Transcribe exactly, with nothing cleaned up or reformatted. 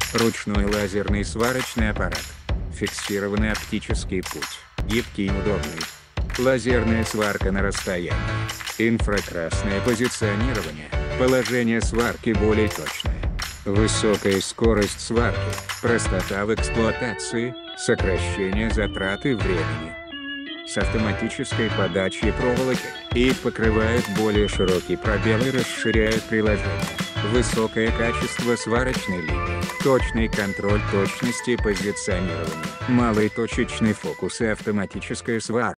Ручной лазерный сварочный аппарат. Фиксированный оптический путь. Гибкий и удобный. Лазерная сварка на расстоянии. Инфракрасное позиционирование. Положение сварки более точное. Высокая скорость сварки. Простота в эксплуатации. Сокращение затрат и времени. С автоматической подачей проволоки. И покрывает более широкий пробел и расширяет приложение. Высокое качество сварочной линии. Точный контроль точности позиционирования. Малый точечный фокус и автоматическая сварка.